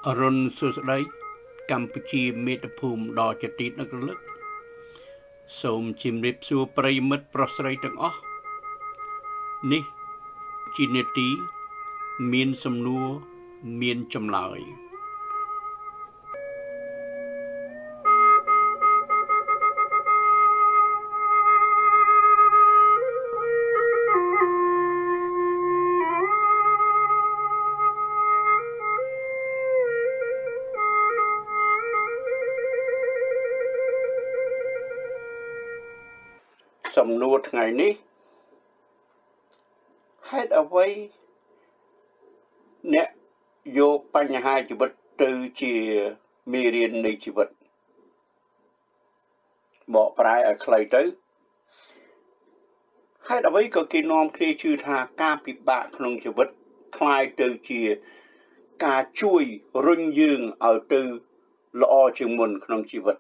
អរុនសុស្ដីកម្ពុជាមាតុភូមិដ៏ចតិតនឹករលឹកសូមជម្រាបសួរប្រិយមិត្តប្រុសស្រីទាំងអស់នេះជានេតិមានសំណួរមានចម្លើយសំណួរថ្ងៃនេះហេតុអ្វីអ្នកយកបញ្ហាជីវិតទៅជាមេរៀននៃជីវិតបកប្រែឲ្យខ្លីទៅហេតុអ្វីក៏គេនាំគ្នាជឿថាការពិបាកក្នុងជីវិតคล้ายទៅជាការជួយរុញយើងឲ្យទៅល្អជាងមុនក្នុងជីវិត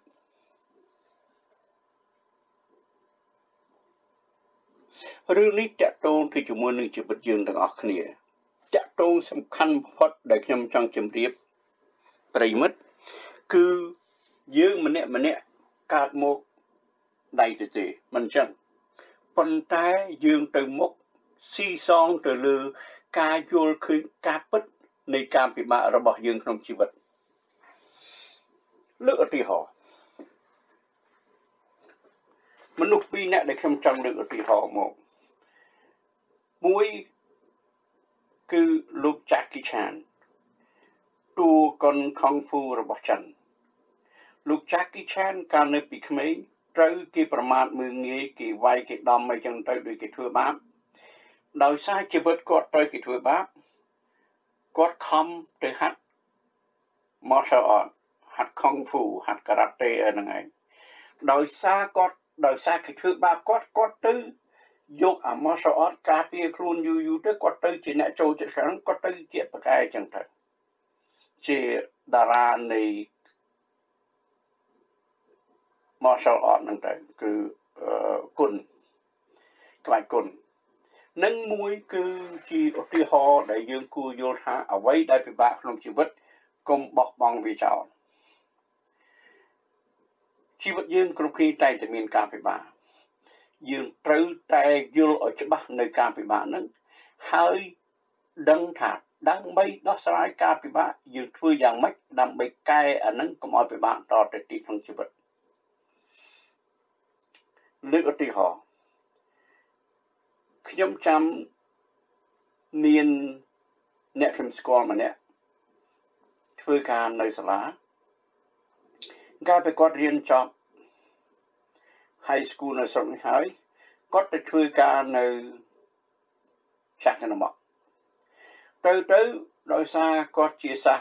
រឿងនេះតកតងទៅជាមួយនឹងជីវិតយើងទាំងអស់គ្នាតកតងសំខាន់បំផុតដែលខ្ញុំចង់ជម្រាបប្រិយមិត្តគឺយើងម្នាក់កើតមកដៃទៅទេមិនចឹងប៉ុន្តែយើងទៅមុខស៊ីសងទៅលើការយល់ឃើញការពិតនៃការពិបាករបស់យើងក្នុងជីវិតលើកឧទាហរណ៍មនុស្សពីរនាក់ដែលខ្ញុំចង់លើកឧទាហរណ៍មកមួយគឺលោកចាក់គីឆានតួកុនខុងហ្វូរបស់ចិនលោកចាក់គីឆានកាលនៅពីក្មេងត្រូវគេប្រមាថមើលងាយគេវាយគេដំអីចឹងទៅដូចគេធ្វើបាបដោយសារជីវិតគាត់ត្រូវគេធ្វើបាបគាត់ខំទៅហាត់ martial art ហាត់ kung fu ហាត់ karate ហ្នឹងឯងដោយសារគេធ្វើបាបគាត់ទៅយកអា martial art ការពារខ្លួនយូរទៅគាត់ទៅជាអ្នកចូលចិត្តខាងគាត់ទៅជាប្រកែចឹងទៅជាតារានៃ martial art ហ្នឹងទៅគឺគុណក្បាច់គុណនឹងមួយគឺជាឧទាហរណ៍ដែលយើងគួរយល់ថាអ្វីដែលពិបាកក្នុងជីវិតកុំបោះបង់វាចោលជីវិតយើងគ្រប់គ្នាតែងតែមានការពិបាកយើងត្រូវតែយល់ឲ្យច្បាស់នៅការពិបាកហ្នឹងហើយដឹងថាដើម្បីដោះស្រាយការពិបាកយើងធ្វើយ៉ាងម៉េចដើម្បីកែអាហ្នឹងកុំឲ្យពិបាកតទៅទៀតក្នុងជីវិតលើកឧទាហរណ៍ខ្ញុំចាំមានអ្នកខ្ញុំស្គាល់ម្នាក់ធ្វើការនៅសាលាកាលពីគាត់រៀនចប់ high school នៅស្រុកនេះហើយគាត់ទៅធ្វើការនៅចាក់កណ្ដាលទៅដោយសារគាត់ជាសាស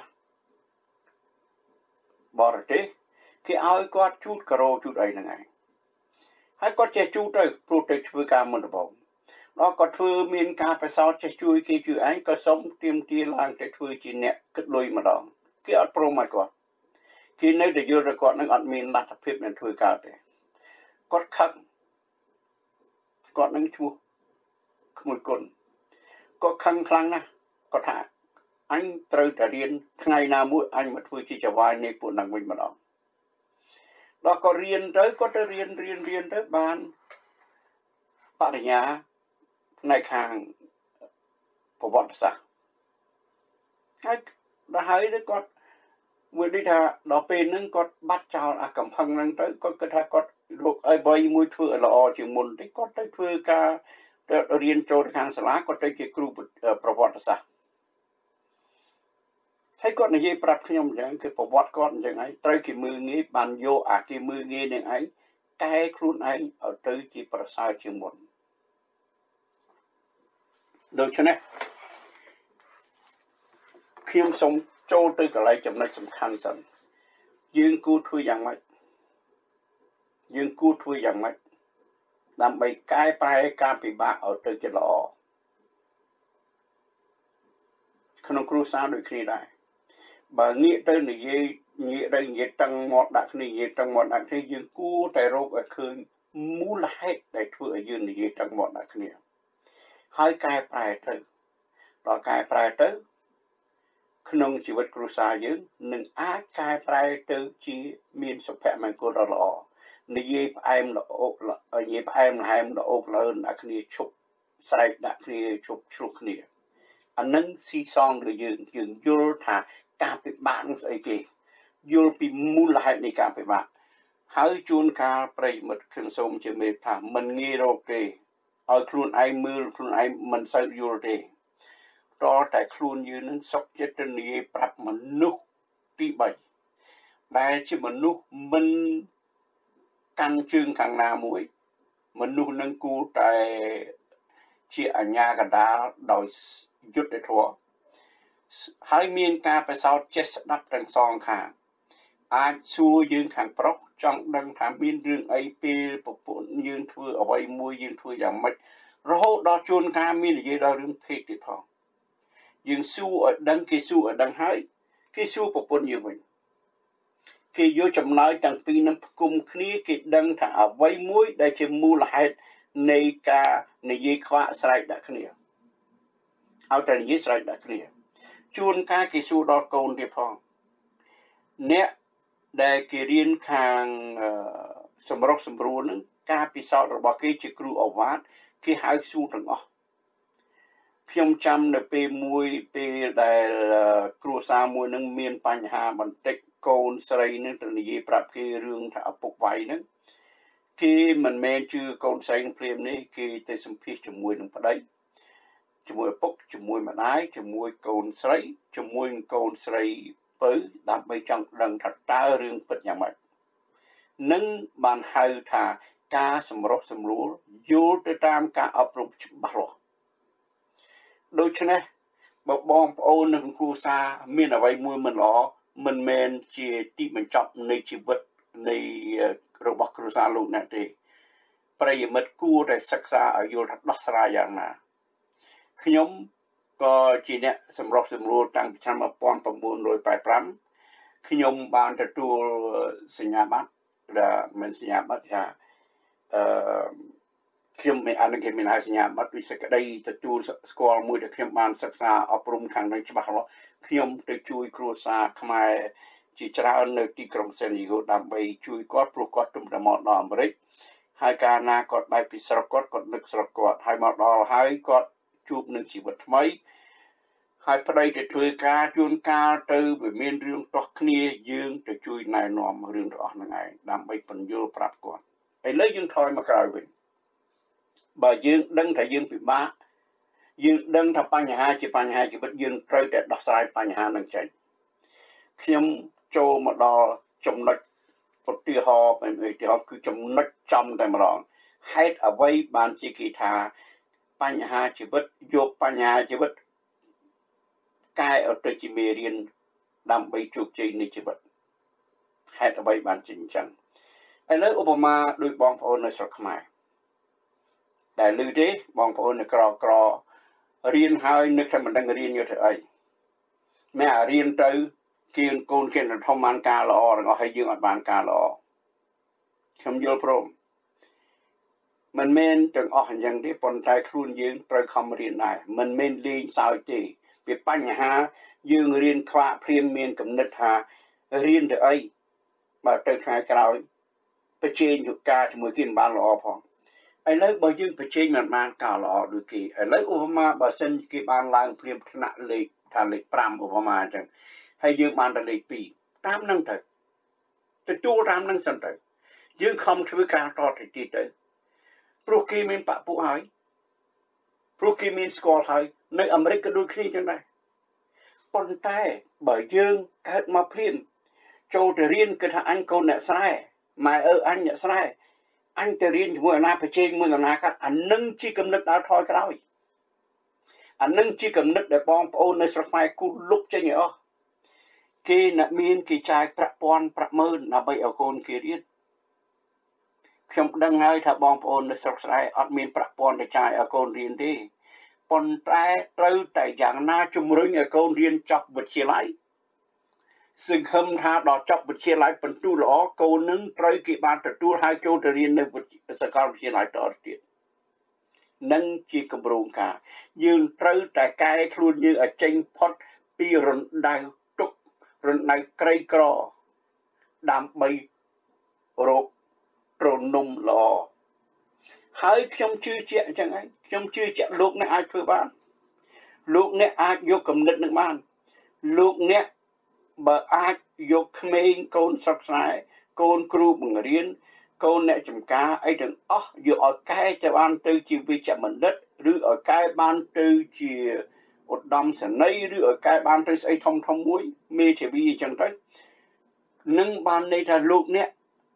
បរទេសគេឲ្យគាត់ជូតការ៉ូជូតអីហ្នឹងឯងហើយគាត់ចេះជូតទៅព្រោះទៅធ្វើការមុនដំបូងដល់គាត់ធ្វើមានការបសោតចេះជួយគេជួយឯងក៏សុំទាមទារឡើងទៅធ្វើជាអ្នកគិតលុយម្ដងគេអត់ព្រមឲ្យគាត់គេនៅតែយល់ថាគាត់នឹងអត់មានលទ្ធភាពនឹងធ្វើការទេគាត់ខឹងគាត់នឹងឈ្មោះក្មួយគុណគាត់ខឹងខ្លាំងណាស់គាត់ថាអញត្រូវតែរៀនថ្ងៃណាមួយអញមកធ្វើជាចៅហ្វាយនៃពួកនឹងវិញម្ដងដល់គាត់រៀនទៅគាត់ទៅរៀនទៅបានបរិញ្ញាផ្នែកខាងប្រវត្តិសាស្ត្រហើយដល់ហើយគាត់មួយនេះថាដល់ពេលហ្នឹងគាត់បាត់ចោលអាកំផឹងហ្នឹងទៅគាត់គិតថាគាត់រកឲ្យបីមួយធ្វើឲ្យល្អជាងមុនតិចគាត់ទៅធ្វើការរៀនចូលខាងសាលាគាត់ទៅជាគ្រូប្រវត្តិសាស្ត្រហើយគាត់និយាយប្រាប់ខ្ញុំអញ្ចឹងគឺប្រវត្តិគាត់អញ្ចឹងឯងត្រូវគេមើលងាយបានយកអាគេមើលងាយនឹងឯងកែខ្លួនឯងឲ្យទៅជាប្រសើរជាងមុនដូច្នេះខ្ញុំសូមចូលទៅកន្លែងចំណុចសំខាន់សិនយើងគួរធ្វើយ៉ាងម៉េចដើម្បីកែប្រែការពិបាកឲ្យទៅជាល្អក្នុងគ្រួសារដូចគ្នាដែរបើងាកទៅនិយាយតឹងមាត់ដាក់គ្នាយើងគួរតែរកឲ្យឃើញមូលហេតុដែលធ្វើឲ្យយើងនិយាយតឹងមាត់ដាក់គ្នាហើយកែប្រែទៅដល់កែប្រែទៅក្នុងជីវិតគ្រួសារយើងនឹងអាចកែប្រែទៅជាមានសុភមង្គលដ៏ល្អនិយាយផ្អែមល្អនិយាយផ្អែមល្ហែមល្អលើអ្នកគ្នាឈប់ស្រែកដាក់គ្នាឈប់ឆ្លោះគ្នាអានឹងស៊ីសងលើយើងយល់ថាការពិបាកនឹងស្អីគេយល់ពីមូលហេតុនៃការពិបាកហើយជួនកាលប្រិយមិត្តខ្ញុំសូមជម្រាបថាមិនងាយរកទេឲ្យខ្លួនឯងមើលខ្លួនឯងមិនសូវយល់ទេតតែខ្លួនយើងនឹងសុខចិត្តទៅនិយាយប្រាប់មនុស្សទី3ដែលជាមនុស្សមិនកាន់ជើងខាងណាមួយមនុស្សនឹងគួរតែជាអញ្ញាកដាលដោយយុត្តិធម៌ហើយមានការប្រសោតចេះស្ដាប់ទាំងសងខាងអាចសួរយើងខាងប្រុសចង់ដឹងថាមានរឿងអីពេលប្រពន្ធយើងធ្វើអ្វីមួយយើងធ្វើយ៉ាងម៉េចរហូតដល់ជួនកាលមាននិយាយដល់រឿងភេទទៀតផងយើងសួរឲ្យដឹងគេសួរឲ្យដឹងហើយគេសួរប្រពន្ធយើងវិញគេយកចំណោយទាំងពីរនឹងផ្គុំគ្នាគេដឹងថាអ្វីមួយដែលជាមូលហេតុនៃការនិយាយខ្វាក់ស្រែកដាក់គ្នាឲ្យតែនិយាយស្រែកដាក់គ្នាជួនកាលគេសួរដល់កូនទៀតផងអ្នកដែលគេរៀនខាងសម្រុកសម្រួលនឹងការពិសោធន៍របស់គេជាគ្រូអវាទគេហៅសួរទាំងអស់ខ្ញុំចាំនៅពេលមួយពេលដែលគ្រួសារមួយនឹងមានបញ្ហាបន្តិចកូនស្រីនឹងទៅនិយាយប្រាប់គេរឿងថាឪពុកវាយនឹងគេមិនមែនជឿកូនស្រីនឹងព្រាមនេះគេទៅសម្ភាសជាមួយនឹងប្តីជាមួយឪពុកជាមួយម្ដាយជាមួយកូនស្រីជាមួយនឹងកូនស្រីពៅដើម្បីចង់ដឹងថាតើរឿងពិតយ៉ាងម៉េចនឹងបានហៅថាការសម្រុះសម្រួលយល់ទៅតាមការអប់រំច្បាស់លាស់ដូច្នេះបើបងប្អូននិងគ្រួសារមានអ្វីមួយមិនល្អមិនមែនជាទីបញ្ចប់នៃជីវិតនៃរបស់គ្រួសារលោកអ្នកទេប្រិយមិត្តគួរតែសិក្សាឲ្យយល់ថាដោះស្រាយយ៉ាងណាខ្ញុំក៏ជាអ្នកសម្រុះសម្រួលតាំងពីឆ្នាំ1985ខ្ញុំបានទទួលសញ្ញាបត្រដែលមិនសញ្ញាបត្រថាខ្ញុំមានអានឹងគេមានសញ្ញាបត្រវិសេសក្តីទទួលស្គាល់មួយដែលខ្ញុំបានសិក្សាអប់រំខាងនឹងច្បាស់លាស់ខ្ញុំទៅជួយគ្រួសារខ្មែរជាច្រើននៅទីក្រុងសានឌីយេហ្គោដើម្បីជួយគាត់ព្រោះគាត់ទំតែមកដល់អាមេរិកហើយកាលណាគាត់បែកពីស្រុកគាត់នឹកស្រុកគាត់ហើយមកដល់ហើយគាត់ជួបនឹងជីវិតថ្មីហើយប្តីទៅធ្វើការជួនកាលទៅវាមានរឿងទាស់គ្នាយើងទៅជួយណែនាំរឿងទាំងអស់ហ្នឹងឯងដើម្បីបញ្យល់ប្រាប់គាត់ឥឡូវយើងថយមកក្រោយវិញបើយើងដឹងថាយើងពិបាកយើងដឹងថាបញ្ហាជាបញ្ហាជីវិតយើងត្រូវតែដោះស្រាយបញ្ហានឹងចេញខ្ញុំចូលមកដល់ចំណុចឧទាហរណ៍គឺចំណុចចំតែម្ដងហេតុអ្វីបានជាគេថាបញ្ហាជីវិតយកបញ្ហាជីវិតកែឲ្យទៅជាមេរៀនដើម្បីជោគជ័យនៃជីវិតហេតុអ្វីបានជាអញ្ចឹងឥឡូវឧបមាដូចបងប្អូននៅស្រុកខ្មែរដែលឮទេបងប្អូននៅក្ររៀនហើយនឹកថាមិនដឹងរៀនយកទៅអីមែនរៀនទៅគៀនកូនគេធំបានការល្អទាំងអស់ហើយយើងអត់បានការល្អខ្ញុំយល់ព្រមមិនមែនទាំងអស់អញ្ចឹងទេប៉ុន្តែខ្លួនយើងត្រូវខំរៀនដែរមិនមែនលេងសើចទេវាបញ្ហាយើងរៀនខ្វាក់ព្រាមមានគំនិតថារៀនទៅអីបើទៅថ្ងៃក្រោយប្រជែងយុការជាមួយគេមិនបានល្អផងឥឡូវបើយើងប្រជែងមិនបានការល្អដូចគេឥឡូវឧបមាបើសិនគេបានឡើងព្រាមថ្នាក់លេខថាលេខ5ឧបមាអញ្ចឹងហើយយើងបានតែលេខ2តាមនឹងទៅទទួលតាមនឹងសិនទៅយើងខំធ្វើការតទៅទៀតទៅព្រោះគេមានបពុះហើយព្រោះគេមានស្គាល់ហើយនៅអាមេរិកក៏ដូចគ្នាចឹងដែរប៉ុន្តែបើយើងកើតមកព្រាមចូលទៅរៀនគឺថាអញកូនអ្នកស្រែម៉ែអញអ្នកស្រែអញទៅរៀនជាមួយអាណាប្រជែងមួយអាណាកាត់អានឹងជាគំនិតដើរថយក្រោយអានឹងជាគំនិតដែលបងប្អូននៅស្រុកខ្មែរគូលុបចេញឲ្យអស់គេអ្នកមានគេចាយប្រាក់ពាន់ប្រាក់ម៉ឺនដើម្បីឲ្យកូនគេរៀនខ្ញុំដឹងហើយថាបងប្អូននៅស្រុកស្រែអត់មានប្រាក់ពាន់ទៅចាយឲ្យកូនរៀនទេប៉ុន្តែត្រូវតែយ៉ាងណាជំរុញឲ្យកូនរៀនចប់វិទ្យាល័យសង្ឃឹមថាដល់ចប់វិទ្យាល័យបន្ទូល្អកូននឹងត្រូវគេបានទទួលឲ្យចូលទៅរៀននៅសាកលវិទ្យាល័យតទៅទៀតនឹងជាគម្រោងការយើងត្រូវតែកែខ្លួនយើងឲ្យចេញផុតពីរំដៅទុករំដៅក្រីក្រដើម្បីរកត្រនំល្អហើយខ្ញុំជឿជាក់អញ្ចឹងហើយខ្ញុំជឿជាក់លោកអ្នកអាចធ្វើបានលោកអ្នកអាចយកគំនិតនឹងបានលោកអ្នកបើអាចយកក្មេងកូនសិក្សាកូនគ្រូបង្រៀនកូនអ្នកចំការអីទាំងអស់យកឲ្យកែទៅបានទៅជាវិជ្ជបណ្ឌិតឬឲ្យកែបានទៅជាឧត្តមសេនីយ៍ឬឲ្យកែបានទៅស្អីធំមួយមេធាវីអញ្ចឹងទៅនឹងបានន័យថាលោកអ្នក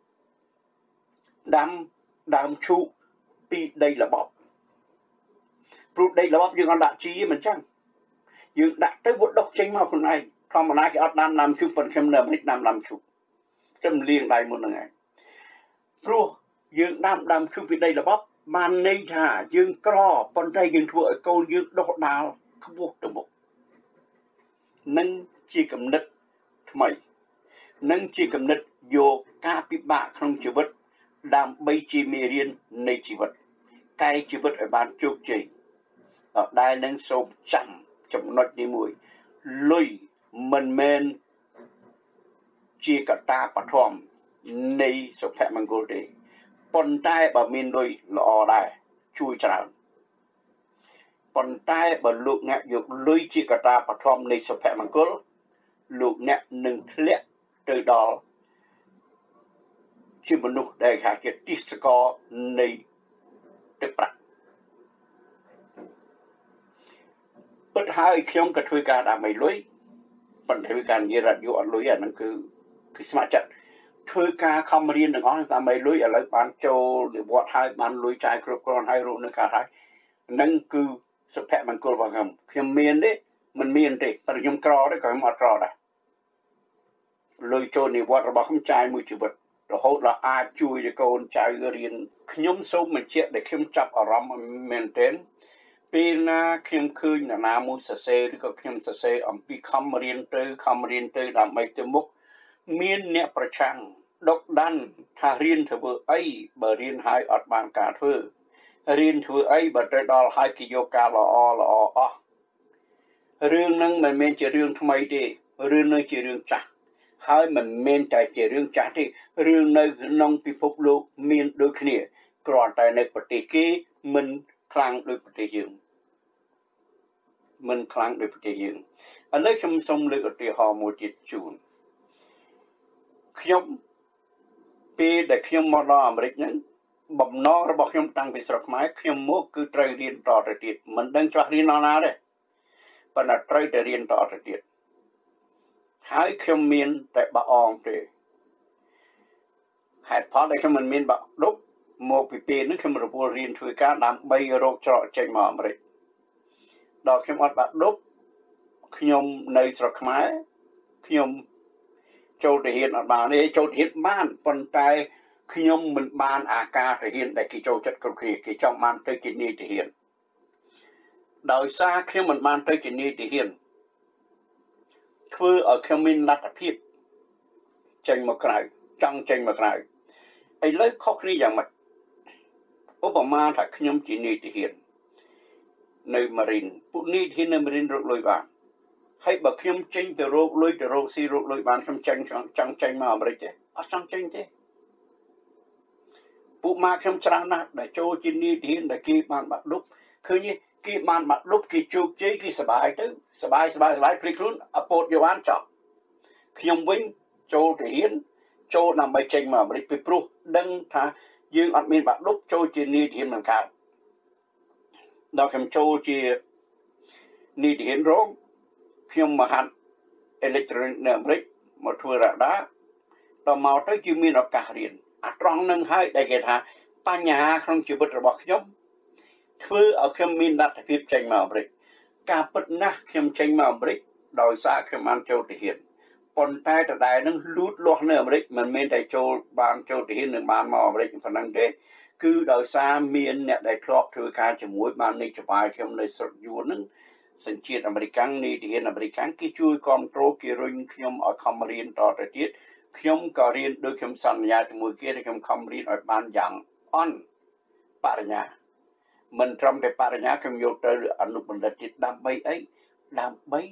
ដាំដើមឈូកពីដីល្បប់ព្រោះដីល្បប់យើងអត់ដាក់ជីមិនចឹងយើងដាក់ទៅវាដុះចេញមកខ្លួនឯងធម្មតាគេអត់ដាំដើមឈូកប៉ុន្តែខ្ញុំនៅអាមេរិកដាំដើមឈូកខ្ញុំលៀងដៃមុនហ្នឹងឯងព្រោះយើងដាំដើមឈូកពីដីល្បប់បានន័យថាយើងក្រប៉ុន្តែយើងធ្វើឲ្យកូនយើងដុះដាលខ្ពស់ទៅមុខនឹងជាគំនិតថ្មីនឹងជាគំនិតយកការពិបាកក្នុងជីវិតដើម្បីជាមេរៀននៃជីវិតកែជីវិតឲ្យបានជោគជ័យដែលនឹងសូមចាំចំណុចនេះមួយលុយមិនមែនជាកត្តាបឋមនៃសុភមង្គលទេប៉ុន្តែបើមានលុយល្អដែរជួយច្រើនប៉ុន្តែបើលោកអ្នកយកលុយជាកត្តាបឋមនៃសុភមង្គលលោកអ្នកនឹងធ្លាក់ទៅដល់ជាមនុស្សដែលគេជាទិសករនៃទឹកប្រាក់ពិតហើយខ្ញុំក៏ធ្វើការដើម្បីលុយប៉ុន្តែធ្វើការនិយាយរត់យកអត់លុយអាហ្នឹងគឺស្ម័គ្រចិត្តធ្វើការខំរៀនទាំងអស់ដើម្បីលុយឥឡូវបានចូលនិវត្តន៍ហើយបានលុយចាយគ្រប់គ្រាន់ហើយរស់នៅកើតហើយហ្នឹងគឺសុភមង្គលរបស់ខ្ញុំមានទេមិនមានទេតែខ្ញុំក្រទេក៏ខ្ញុំអត់ក្រដែរលុយចូលនិវត្តន៍របស់ខ្ញុំចាយមួយជីវិតរហូតដល់អាចជួយឲ្យកូនចៅរៀនខ្ញុំសូមបញ្ជាក់ដែលខ្ញុំចាប់អារម្មណ៍មែនទែនពេលណាខ្ញុំឃើញនរណាមួយសរសេរឬក៏ខ្ញុំសរសេរអំពីខំរៀនទៅដើម្បីទៅមុខមានអ្នកប្រឆាំងដកដាន់ថារៀនធ្វើអីបើរៀនហើយអត់បានការធ្វើរៀនធ្វើអីបើទៅដល់ហើយគេយកការល្អអស់រឿងហ្នឹងមិនមែនជារឿងថ្មីទេរឿងនឹងជារឿងចាស់ហើយមិនមែនតែជារឿងចាស់ទេរឿងនៅក្នុងពិភពលោកមានដូចគ្នាគ្រាន់តែនៅប្រទេសគេមិនខ្លាំងដូចប្រទេសយើងឥឡូវខ្ញុំសូមលើកឧទាហរណ៍មួយទៀតជូនខ្ញុំពេលដែលខ្ញុំមកដល់អាមេរិកហ្នឹងបំណងរបស់ខ្ញុំតាំងពីស្រុកខ្មែរខ្ញុំមកគឺត្រូវរៀនតទៅទៀតមិនដឹងច្បាស់រៀនដល់ណាទេប៉ុន្តែត្រូវតែរៀនតទៅទៀតហើយខ្ញុំមានតែបាក់អងទេហេតុផលដែលខ្ញុំមិនមានបាក់ដប់មកពីពេលហ្នឹងខ្ញុំរវល់រៀនធ្វើការដើម្បីរកច្រកចេញមកអាមេរិកដល់ខ្ញុំអត់បាក់ដប់ខ្ញុំនៅស្រុកខ្មែរខ្ញុំចូលទៅរៀនអត់បានទេចូលទៅរៀនបានប៉ុន្តែខ្ញុំមិនបានអាការទៅរៀនដែលគេចូលចិត្តគ្រប់គ្នាគេចង់បានទៅជានាយទៅរៀនដោយសារខ្ញុំមិនបានទៅជានាយទៅរៀនធ្វើឲ្យខ្ញុំមានលទ្ធភាពចេញមកក្រៅចង់ចេញមកក្រៅឥឡូវខុសគ្នាយ៉ាងម៉េចឧបមាថាខ្ញុំជានាយទាហាននៅម៉ារីនពួកនាយទាហាននៅម៉ារីនរកលុយបានហើយបើខ្ញុំចេញទៅរកលុយទៅរកស៊ីរកលុយបានខ្ញុំចង់ចេញមកអាមេរិកទេអត់ចង់ចេញទេពួកម៉ាខ្ញុំច្រើនណាស់ដែលចូលជានាយទាហានដែលគេបានបាក់ឌុបឃើញគេបានបាក់ឌុបគេជោគជ័យគេសប្បាយទៅសប្បាយព្រីខ្លួនអពតយកបានចប់ខ្ញុំវិញចូលទាហានចូលដើម្បីចេញមកអាមេរិកពីព្រោះដឹងថាយើងអត់មានបាក់ឌុបចូលជានាយទាហានមិនកើតដល់ខ្ញុំចូលជានាយទាហានរងខ្ញុំមកហាត់អេឡិចត្រូនិកនៅអាមេរិកមកធ្វើរ៉ាដាដល់មកទៅគឺមានឱកាសរៀនអាត្រង់នឹងហើយដែលគេថាបញ្ហាក្នុងជីវិតរបស់ខ្ញុំធ្វើឲ្យខ្ញុំមានលទ្ធភាពចេញមកអាមេរិកការពិតណាស់ខ្ញុំចេញមកអាមេរិកដោយសារខ្ញុំបានចូលទាហានប៉ុន្តែដដែលនឹងលូតលាស់នៅអាមេរិកមិនមែនតែចូលទាហាននឹងបានមកអាមេរិកប៉ុណ្ណឹងទេគឺដោយសារមានអ្នកដែលធ្លាប់ធ្វើការជាមួយបាននយោបាយខ្ញុំនៅស្រុកយួននឹងសញ្ជាតិអាមេរិកនាយទាហានអាមេរិកគេជួយគ្រប់គ្រងគេរុញខ្ញុំឲ្យខំរៀនតទៅទៀតខ្ញុំក៏រៀនដូចខ្ញុំសន្យាជាមួយគេថាខ្ញុំខំរៀនឲ្យបានយ៉ាងអន់បរិញ្ញាមិនត្រឹមតែបរិញ្ញាខ្ញុំយកទៅអនុបណ្ឌិតទៀតដើម្បីអីដើម្បី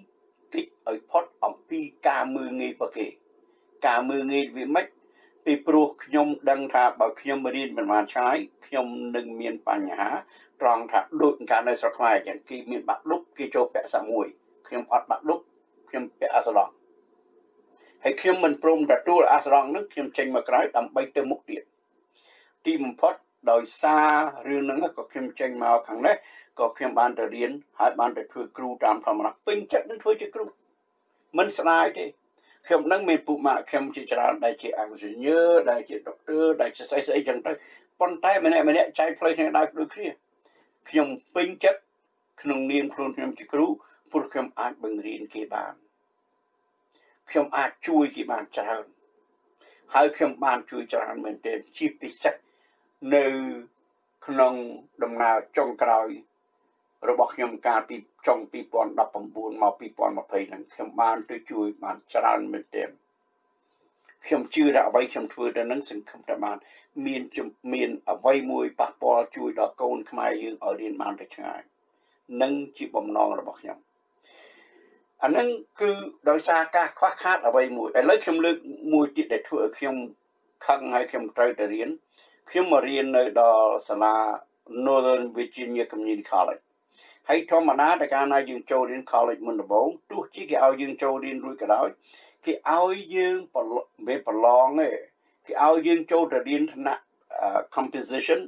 តិចឲ្យផុតអំពីការមើងងាយប្រគេការមើងងាយវាមិនពីព្រោះខ្ញុំដឹងថាបើខ្ញុំរៀនមិនបានឆ្ងាយខ្ញុំនឹងមានបញ្ហាត្រង់ថាដូចការនៅស្រុកខ្មែរចឹងគេមានបាក់ឌុបគេចូលពាក់សាមួយខ្ញុំអត់បាក់ឌុបខ្ញុំពាក់អាសរងហើយខ្ញុំមិនព្រមទទួលអាសរងនឹងខ្ញុំចេញមកក្រៅដើម្បីទៅមុខទៀតទីបំផុតដោយសាររឿងហ្នឹងក៏ខ្ញុំចេញមកខាងនេះក៏ខ្ញុំបានទៅរៀនហើយបានទៅធ្វើគ្រូតាមធម្មតាពេញចិត្តនឹងធ្វើជាគ្រូមិនស្ដាយទេខ្ញុំនឹងមានពុកម៉ាក់ខ្ញុំជាច្រើនដែលជាអង្ជីញើដែលជាដុកទ័រដែលជាស្អីចឹងទៅប៉ុន្តែម្នាក់ចែកផ្លូវគ្នាដើរដូចគ្នាខ្ញុំពេញចិត្តក្នុងនាមខ្លួនខ្ញុំជាគ្រូព្រោះខ្ញុំអាចបង្រៀនគេបានខ្ញុំអាចជួយគេបានច្រើនហើយខ្ញុំបានជួយច្រើនមែនទែនជាពិសេសនៅក្នុងដំណើរចុងក្រោយរបស់ខ្ញុំកាលពីចុង2019មក2020ហ្នឹងខ្ញុំបានទៅជួយបានច្រើនមែនទែនខ្ញុំជឿថាអ្វីខ្ញុំធ្វើទៅហ្នឹងសង្ឃឹមថាបានមានអ្វីមួយប៉ះពាល់ជួយដល់កូនខ្មែរយើងឲ្យរៀនបានទៅឆ្ងាយនឹងជាបំណងរបស់ខ្ញុំអាហ្នឹងគឺដោយសារការខ្វះខាតអ្វីមួយឥឡូវខ្ញុំលើកមួយទៀតដែលធ្វើឲ្យខ្ញុំខឹងហើយខ្ញុំត្រូវទៅរៀនខ្ញុំមករៀននៅដល់សាលា Northern Virginia Community College ហើយធម្មតាតែកាលណាយើងចូលរៀន college មុនដំបូងទោះជាគេឲ្យយើងចូលរៀនរួចក៏ដោយគេឲ្យយើងមិនប្រឡងទេគេឲ្យយើងចូលទៅរៀនថ្នាក់ composition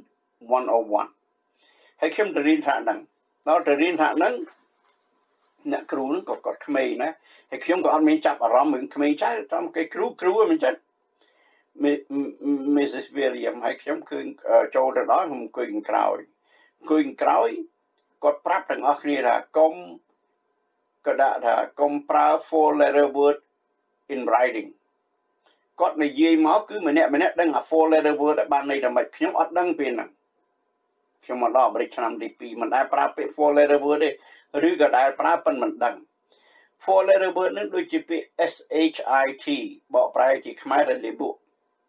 101ហើយខ្ញុំទៅរៀនថ្នាក់ហ្នឹងដល់ទៅរៀនថ្នាក់ហ្នឹងអ្នកគ្រូហ្នឹងក៏គាត់ក្មេងណាហើយខ្ញុំក៏អត់មានចាប់អារម្មណ៍រឿងក្មេងចៅតាមគេគ្រូមិនចឹង Mrs. William ហើយខ្ញុំឃើញចូលទៅដល់ខ្ញុំអង្គុយក្រោយគាត់ប្រាប់ទាំងអស់គ្នាថាកុំក៏ដាក់ថាកុំប្រើ four letter word in writing គាត់និយាយមកគឺម្នាក់ដឹងអា four letter word បានន័យថាម៉េចខ្ញុំអត់ដឹងពេលហ្នឹងខ្ញុំមកដល់អាមេរិកឆ្នាំទី2មិនដែលប្រើពាក្យ four letter word ទេឬក៏ដែលប្រើប៉ុនមិនដឹង four letter word ហ្នឹងដូចជាពាក្យ SHIT បកប្រែជាខ្មែរទៅលេបួក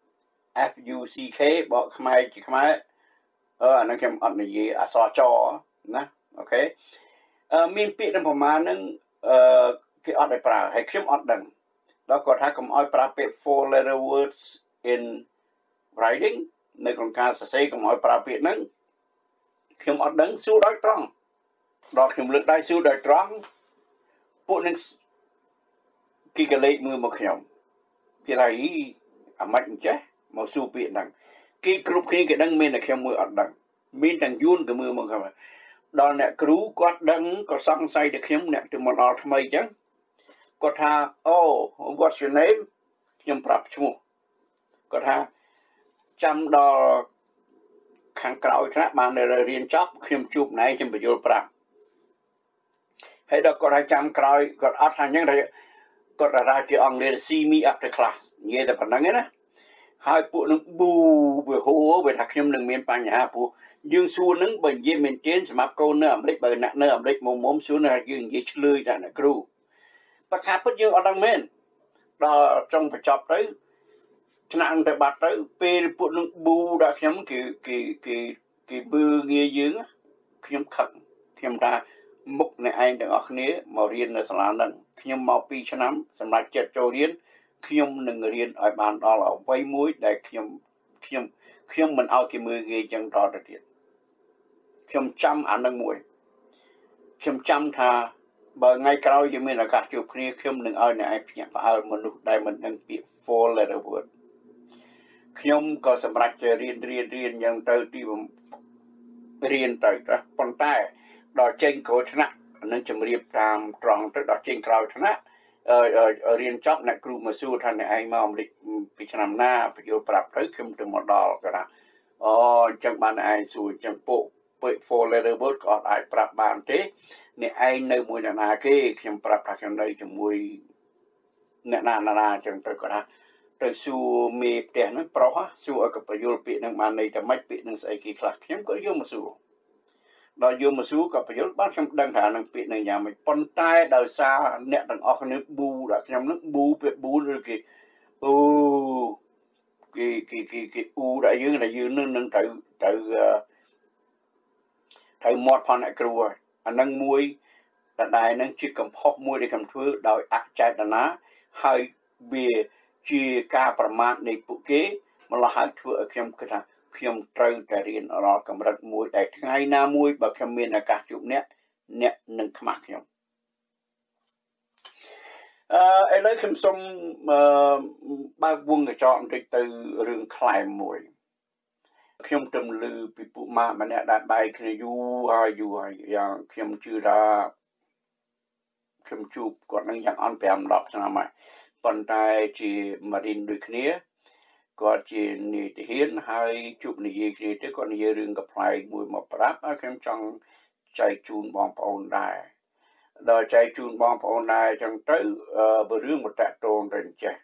FUCK បកខ្មែរជាខ្មែរអាហ្នឹងខ្ញុំអត់និយាយអក្សរចណាអូខេមានពាក្យនឹងប្រមាណហ្នឹងគេអត់ឲ្យប្រើហើយខ្ញុំអត់ដឹងដល់គាត់ថាកុំឲ្យប្រើពាក្យ four letter words in writing នៅក្នុងការសរសេរកុំឲ្យប្រើពាក្យហ្នឹងខ្ញុំអត់ដឹងសួរដោយត្រង់ដល់ខ្ញុំលើកដៃសួរដោយត្រង់ពួកនឹងគេក៏លេខមើលមកខ្ញុំគេថាអាម៉េចអញ្ចេះមកសួរពាក្យហ្នឹងគេគ្រប់គ្នាគេដឹងមានតែខ្ញុំមួយអត់ដឹងមានទាំងយួនក៏មើលមកខ្ញុំដល់អ្នកគ្រូគាត់ដឹងក៏សង្ស័យតែខ្ញុំអ្នកទៅមកដល់ថ្មីអញ្ចឹងគាត់ថា Oh what's your name ខ្ញុំប្រាប់ឈ្មោះគាត់ថាចាំដល់ខាងក្រោយថ្នាក់បានរៀនចប់ខ្ញុំជួបណែខ្ញុំបញ្យល់ប្រាប់ហើយដល់គាត់ថាចាំក្រោយគាត់អត់ថាអញ្ចឹងគាត់ថាជាអង់គ្លេស see me after class និយាយតែប៉ុណ្្នឹងឯណាហើយពួកនឹងប៊ូវាហូវាថាខ្ញុំនឹងមានបញ្ហាព្រោះយើងសួរនឹងបើនិយាយមែនទេសម្រាប់កូននៅអាមេរិកបើអ្នកនៅអាមេរិកមុំសួរថាយើងនិយាយឆ្លើយដាក់អ្នកគ្រូតែការពិតយើងអត់ដឹងមែនដល់ចុងបញ្ចប់ទៅថ្នាក់ទៅបាត់ទៅពេលពួកនឹងប៊ូដាក់ខ្ញុំគេបឺងាយយើងខ្ញុំខឹងខ្ញុំថាមុខអ្នកឯងទាំងអស់គ្នាមករៀននៅសាលាហ្នឹងខ្ញុំមក2ឆ្នាំសម្រាប់ចិត្តចូលរៀនខ្ញុំនឹងរៀនឲ្យបានដល់អ្វីមួយដែលខ្ញុំមិនឲ្យគេមើលងាយចឹងតទៅទៀតខ្ញុំចាំអានឹងមួយខ្ញុំចាំថាបើថ្ងៃក្រោយយើងមានឱកាសជួបគ្នាខ្ញុំនឹងឲ្យអ្នកឯងភ្ញាក់ផ្អើលមនុស្សដែលមិនដឹងពាក្យ four letter word ខ្ញុំក៏សម្រេចទៅរៀនយ៉ាងទៅទីរៀនទៅប៉ុន្តែដល់ចេញក្រោយថ្នាក់នឹងជម្រាបតាមត្រង់ទៅដល់ចេញក្រោយថ្នាក់រៀនចប់អ្នកគ្រូមកសួរថាអ្នកឯងមកអាមេរិកពីឆ្នាំណាបញ្យល់ប្រាប់ទៅខ្ញុំទៅមកដល់គាត់ថាអូអញ្ចឹងបានឯងសួរអញ្ចឹងពួក4 letter word ក៏អត់អាចប្រាប់បានទេអ្នកឯងនៅមួយអ្នកណាគេខ្ញុំប្រាប់ថាខ្ញុំនៅជាមួយអ្នកណាអញ្ចឹងទៅគាត់ថាទៅសួរមេផ្ទះហ្នឹងប្រុសសួរឲ្យកបញ្យល់ពាក្យហ្នឹងបានន័យតែម៉េចពាក្យហ្នឹងស្អីគេខ្លះខ្ញុំក៏យកមកសួរដល់យកមកសួរក៏បញ្យល់បានខ្ញុំដឹងថានឹងពាក្យហ្នឹងយ៉ាងម៉េចប៉ុន្តែដោយសារអ្នកទាំងអស់គ្នាប៊ូដល់ខ្ញុំហ្នឹងប៊ូពាក្យប៊ូឬគេអូគេអ៊ូដល់យើងនឹងត្រូវមាត់ផងអ្នកគ្រូអាហ្នឹងមួយ đại năng chỉ cầm hộp mua để cầm thứ đòi ác chạy đàn á hay bìa chỉ caประมาท này phụ kế mà là hai thứ ở khiêm trâu đại riêng ở đó cầm rất mùi đại ngày na mùi bà khiêm miền là cả chụp nè nâng khắc khiêm ấy lấy khiêm xong ba quân cái chọn đi từ rừng khai mùi khiêm trầm lư bị phụ mà nè đại bài khi du hay yang khiêm chưa ra khiêm chụp còn đang yang ăn bèm đọc cho mày còn tại chỉ mà đi đôi kia có chỉ nị hiến hay chụp nị gì thì thế còn nhiều rừng gặp phải mùi một ráp ở khiêm trong chạy chun bom phun đài đòi chạy chun bom phun đài trong tới bờ rừng một trại trồn rừng trẻ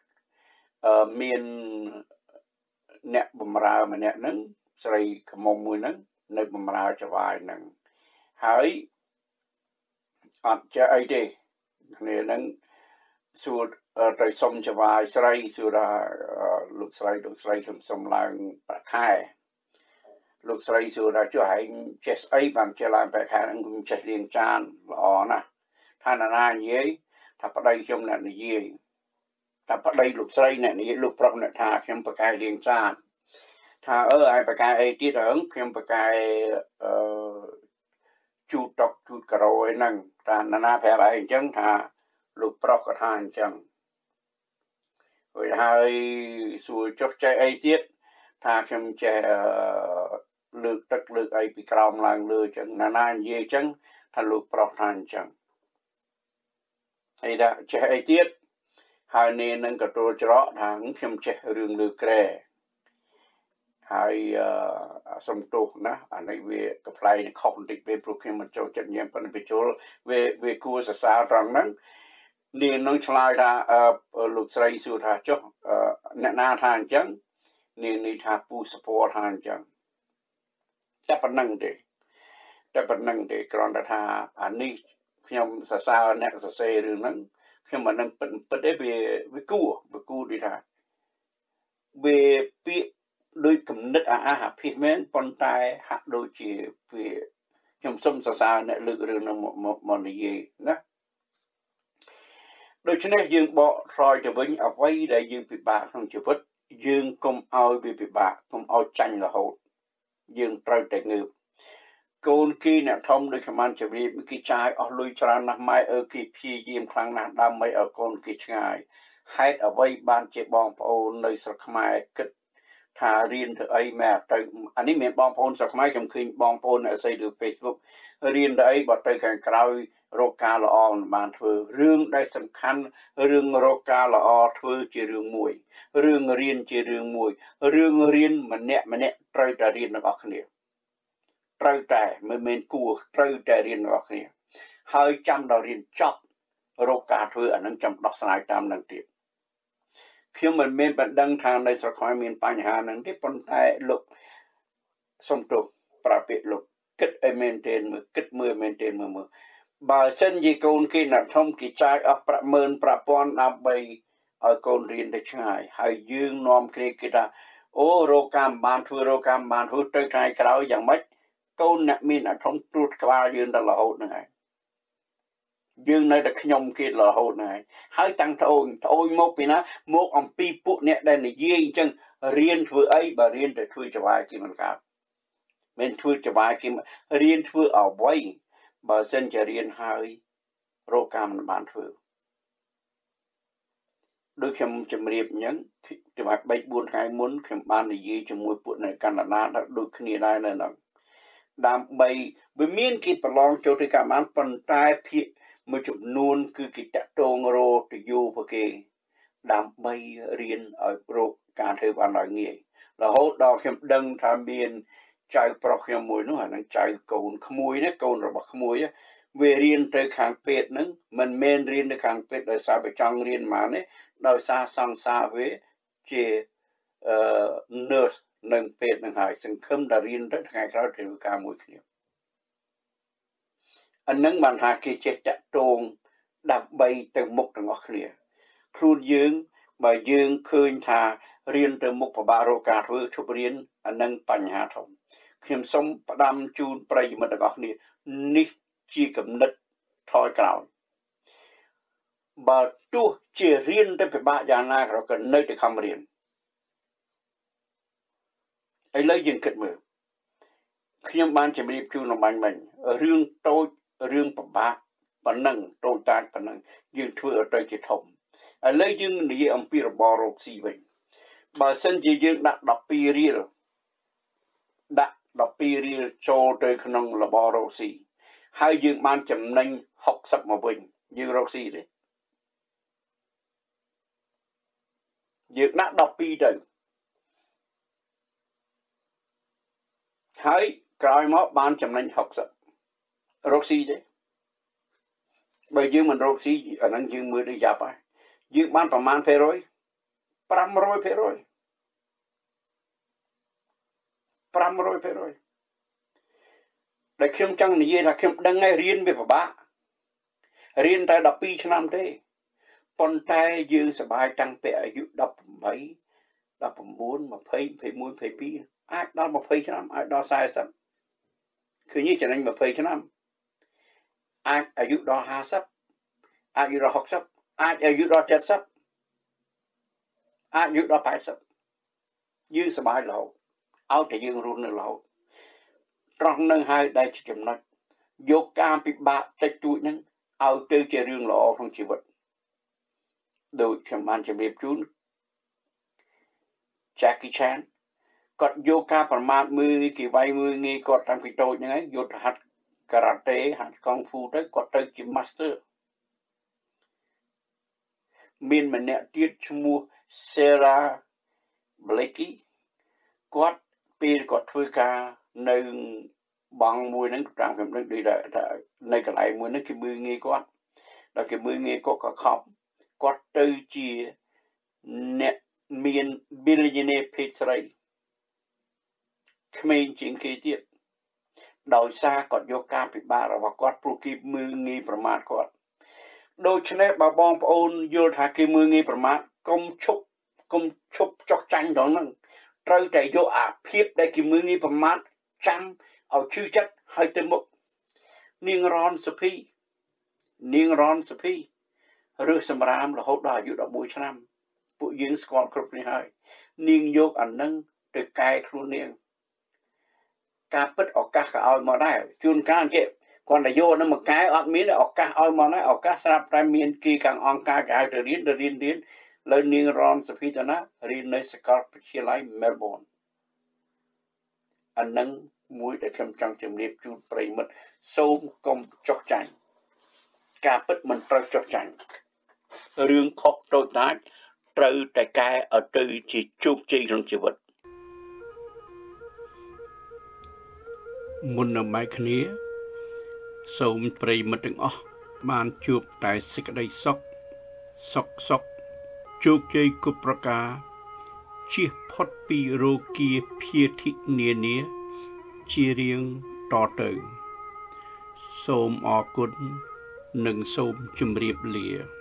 miền nẹt bầm rau mà nẹt nứng sợi mông mùi nứng nơi bầm rau cho vài nứng hãy ăn chơi đi nên nứng suốt trời sông cho vài sợi suốt lục sợi không sông lang bạc khai lục sợi suốt là cho hãy chết ấy bằng chơi lang bạc khai nứng cũng chết liền chan lọ nè than là gì thà bắt đây không là gì thà bắt đây lục sợi này lục prong này thà không bạc khai liền chan thà ở ai bạc khai ấy tiết ở không bạc khai chút độc chút cà rô nâng ta na phải bài chân thà lục prong cái than chân rồi hai xuôi chốt chạy ấy tiết thà không chạy lược tất lược ấy bị còng làng lừa chân na gì chân thà lục prong than chân ấy đã chạy ấy tiết hai nên nâng cái trôi chó thằng không chạy rừng lừa kề hai sông trục nè anh ấy về cái play này không định về procurement cho chân nhiệm phần về chỗ về cua sa rằng nắng nên nó slide ra lục sợi suốt ra cho na than chân nên đi thà pu support than chânแต่ปนังเด็กกรอนธาอันนี้ขยมสาวเนี่ยเสียเรื่องนั้นขยมมันนั่งเป็นได้ไปกู้ดีท่าไปปีโดยกำเนิดอาหารพิเศษปนตายหักโดยจีไปขยมส้มสาวเนี่ยเรื่องนั้นมันนี่นะโดยเฉพาะยืงบ่รอยจะวิ่งเอาไว้ได้ยืงปิดปากของชีวิตยืงกลมเอาปิดปากกลมเอาจังละหดยืงตรายแต่เงือบคนกีเนี่ยทอมโดยขมันจะรีบกีชายเอาลุยจรานะไม่กีพี่ยิ้มครั้งนั้นดำไม่คนกีชายให้เอาไว้บ้านเจ็บบองพอในสักไม่กิดทาเรียนเธอไอ้แม่แต่อันนี้เหมือนบองพอสักไม่คำคืนบองพอเนี่ยใส่ดูเฟซบุ๊กเรียนได้บัดเตยแข่งกล่าวโรคกาละออนบานเธอเรื่องได้สำคัญเรื่องโรคกาละออเธอจะเรื่องมวยเรื่องเรียนจะเรื่องมวยเรื่องเรียนมันเนี่ยไตรแต่เรียนนักอักเนี่ยไตรแต่มันเป็นกูไตรแต่เรียนนักอักเนี่ยให้จำเราเรียนจบโรคกาเธออันนั้นจำดอกสลายตามนังเตียคือมันเป็นบัดดังทางในสังคมมีปัญหาหนึ่งที่ปนไทยลุกสมตุประเภทลุกคิดเมนเทนมือคิดมือเมนเทนมือบาเส้นยีโกนกินนักท่องกิจายอัปประเมินประปอนอับใบเอาโกนเรียนได้ช่ายให้ยืงนอมคลีกิตาโอโรกามบานทัวโรกามบานทัวเตยไทยกล่าวอย่างไม่โกนนักมีนักท่องตรุษกว่ายืนตลอดนั่นไงยืนในตะขยมกินตลอดนั่นไงให้ตั้งโอยมกปีนะมกอมปีปุ๊เนี่ยได้ในยี่จังเรียนทัวไอ้บาเรียนแต่ทัวจะวายกินมันครับเป็นทัวจะวายกินเรียนทัวเอาไว้บาเส้นจะเรียนให้โรคกรรมบานทัวโดยเข็มจะเรียบยังจะมาใบบุญไงมุนเข็มบานในยี่จะมวยปุ่นในกันนาโดยขณีได้เลยนะดามใบมีนกิประลองโจทย์การมันปนตายพิมือจุดนูนคือกิจโตงโรตยูพเกดามใบเรียนโรคการเทวันลอยเงี้ยแล้วเขาดอกเข็มดังทำเบียนใจปลอกเข็มมวยนู้นนั่งใจโกนขโมยเนี่ยโกนระบบขโมยเวเรียนโดยขางเป็ดนั้นมันเมนเรียนโดยขางเป็ดโดยซาไปจังเรียนมาเนี่ยโดยซาสังซาเวเจเนอร์สนั่งเป็ดนั่งหายสังคมดาเรียนได้ทางเขาถือการมวยเขียวอันนั้นมันหากิจจะตรงดับใบตึงมุกต่างออกเนี่ยครูยืงใบยืงคืนทาเรียนตึงมุกปบาโรกาเพื่อชุบเรียนอันนั้นปัญหาถมเขียมสมประดามจูนประยมันต่างออกเนี่ยนิจีกับนัด thôi cào bà tu chỉ riêng để phải ba già na rồi cần nơi để không riêng ấy lấy dừng kết mưa khi em ban chỉ biết chú nó mạnh mình riêng tôi riêng bà nâng tôi tan bà nâng dừng thưa ở đây chỉ thông ấy lấy dừng này ông pi bò rột xì vậy bà sân chỉ dừng đặt đập pi riêng đặt đập pi riêng cho tới khả năng là bò rột xì hai dừng ban chậm nhanh học sắp mà bình dừng rột xì đấy dừng đặt đập pi rồi hai cái mà ban chậm nhanh học sắp rột xì đấy bây giờ mình rột xì ở năng dừng mưa đi giáp ai dừng banประมาณ phê rồi 500 phê rồi 500 phê rồi để khiêm chăng này là khiêm đang ngay riêng về bà riêng tại đập pi cho năm thế con trai dư sẽ bài tăng tệ dụ đập mấy đập muốn mà phê muốn phê pi ai đó mà phê cho năm ai đó sai sắp cứ như cho nên mà phê cho năm ai ở dụ đó ha sắp ai dụ đó học sắp ai ở dụ đó chết sắp ai dụ đó phải sắp dư sẽ bài lậu áo thì dương run nữa lậu trong nâng hai đại chỉ chấm nói vô cam bị bạ trách chuỗi nâng áo tư chơi riêng lọ không chịu vật đội chấm ban chấm điệp chú Jackie Chan còn vô ca phần mát mười kỳ bay mười nghi còn trong phi tôi như ấy vô hạt karate hạt kung fu tới còn tới chim master miền mình nè tiết mua Sarah Blakey quát pi quát thuê ca nơi bằng mùi nắng trạm cầm nước đi đại nơi cái lại mùi nắng cái mưa nghe quát là cái mưa nghe có khóc quát tư chia nè miền billionaire pizza KMANG chuyện kia tiếp đòi xa còn vô cam bị ba rồi và quát pro kịp mưa ngheประมาณquát đôi chân này bà bong ôn vô thả cái mưa ngheประมาณcông chúc chọc tranh đó nè trời trời vô phiếp đây cái mưa ngheประมาณtrăm ở chư chất hai tên mục niên ron spi rước sầm ram là hốt đòi dụ đỏ mũi cho năm bộ dương squad group này hai niên vô ảnh nâng từ cài luôn niên KAPIT ở các ao mà đây chun can chứ còn là vô nó một cái ở miếng ở các ao mà nói ở các sạp trái miên kia càng on cái từ riêng lên niên ron spi cho nó riêng nơi Scarp chia lại Melbourne ảnh nâng mũi để chăm chăm chăm điệp chú bày mất sâu công chọc chanh KAPIT mình trao chọc chanh riêng khóc trôi tát trao tại cái ở từ chỉ chụp chi trong chữ vật muốn làm bài khné sâu bày mất từng bàn chụp tại xích đây sọc chụp chơi cúp praka chia phật pi rô kia phía thị nia chia riêng to tử sôm o cún nâng sôm chùm riệp lìa